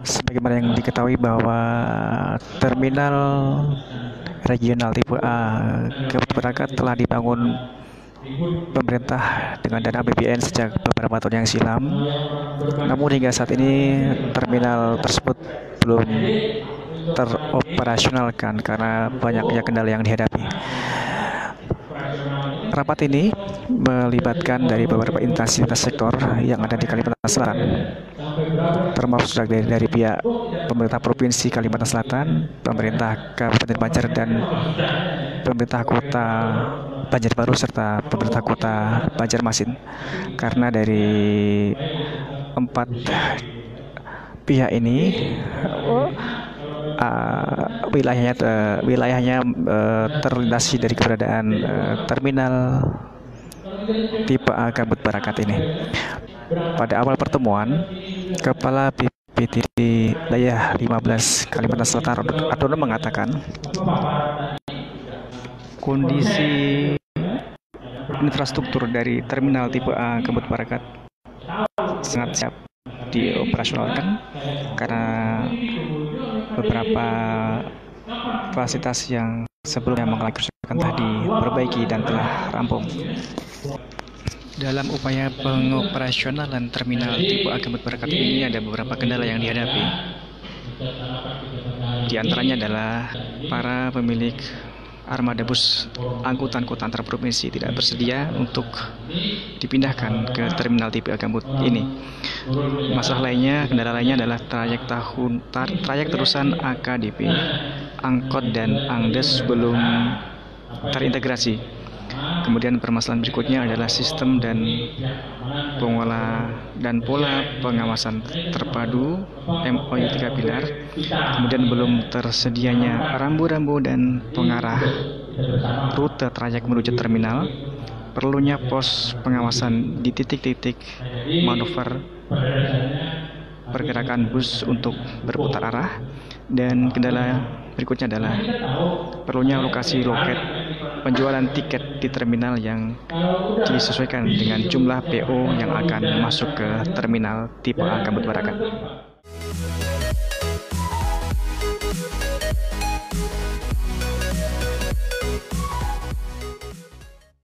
Sebagaimana yang diketahui bahwa terminal regional tipe A Keberangkat telah dibangun pemerintah dengan dana APBN sejak beberapa tahun yang silam. Namun hingga saat ini terminal tersebut belum teroperasionalkan karena banyaknya kendala yang dihadapi. Rapat ini melibatkan dari beberapa instansi sektor yang ada di Kalimantan Selatan, termasuk dari pihak pemerintah Provinsi Kalimantan Selatan, pemerintah Kabupaten Banjar, dan pemerintah Kota Banjarbaru serta pemerintah Kota Banjarmasin. Karena dari empat pihak ini wilayahnya terlintasi dari keberadaan terminal tipe A Gambut Barakat ini. Pada awal pertemuan, Kepala BPTD Wilayah 15 Kalimantan Selatan Adono mengatakan kondisi infrastruktur dari terminal tipe A Gambut Barakat sangat siap dioperasionalkan karena beberapa fasilitas yang sebelumnya mengalami kerusakan telah diperbaiki dan telah rampung. Dalam upaya pengoperasionalan terminal tipe A Gambut Barakat ini ada beberapa kendala yang dihadapi. Di antaranya adalah para pemilik armada bus angkutan kota antar provinsi tidak bersedia untuk dipindahkan ke terminal tipe A Gambut ini. Kendala lainnya adalah trayek terusan AKDP, angkot dan angdes belum terintegrasi. Kemudian permasalahan berikutnya adalah sistem dan pola pengawasan terpadu MOU 3 pilar. Kemudian belum tersedianya rambu-rambu dan pengarah rute trayek menuju terminal. Perlunya pos pengawasan di titik-titik manuver pergerakan bus untuk berputar arah. Dan kendala berikutnya adalah perlunya lokasi loket penjualan tiket di terminal yang disesuaikan dengan jumlah PO yang akan masuk ke terminal tipe A Gambut Barakat.